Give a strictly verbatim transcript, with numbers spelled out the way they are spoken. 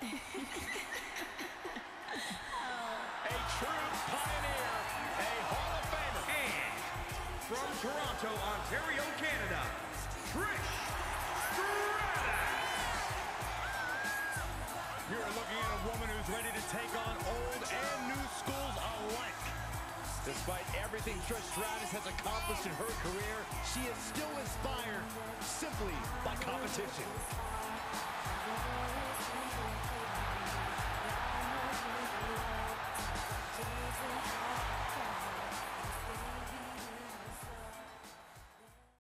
A true pioneer, a Hall of Famer. And from Toronto, Ontario, Canada, Trish Stratus. You're looking at a woman who's ready to take on old and new schools alike. Despite everything Trish Stratus has accomplished in her career, she is still inspired simply by competition.